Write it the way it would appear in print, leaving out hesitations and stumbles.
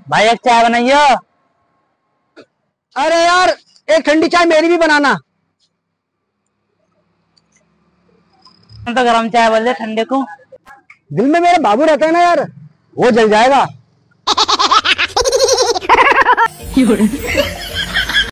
भाई एक चाय बनाइयो। अरे यार, एक ठंडी चाय मेरी भी बनाना। तो गरम चाय बोल दे ठंडे को। दिल में मेरा बाबू रहता है ना यार, वो जल जाएगा।